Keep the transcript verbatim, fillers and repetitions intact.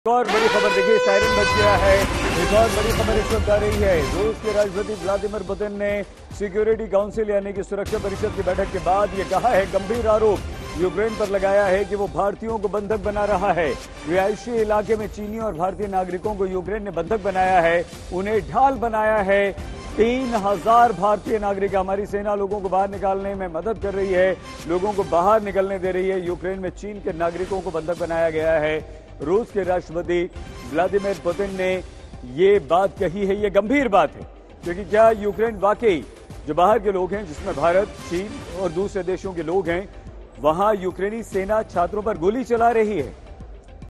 और बड़ी खबर देखिए, सायरन बज गया है। एक और बड़ी खबर इस वक्त आ रही है। रूस के राष्ट्रपति व्लादिमीर पुतिन ने सिक्योरिटी काउंसिल यानी कि सुरक्षा परिषद की बैठक के बाद ये कहा है, गंभीर आरोप यूक्रेन पर लगाया है कि वो भारतीयों को बंधक बना रहा है। रिहायशी इलाके में चीनी और भारतीय नागरिकों को यूक्रेन ने बंधक बनाया है, उन्हें ढाल बनाया है। तीन हजार भारतीय नागरिक, हमारी सेना लोगों को बाहर निकालने में मदद कर रही है, लोगों को बाहर निकलने दे रही है। यूक्रेन में चीन के नागरिकों को बंधक बनाया गया है। रूस के राष्ट्रपति व्लादिमीर पुतिन ने ये बात कही है, ये गंभीर बात है, क्योंकि क्या यूक्रेन वाकई जो बाहर के लोग हैं, जिसमें भारत, चीन और दूसरे देशों के लोग हैं, वहां यूक्रेनी सेना छात्रों पर गोली चला रही है।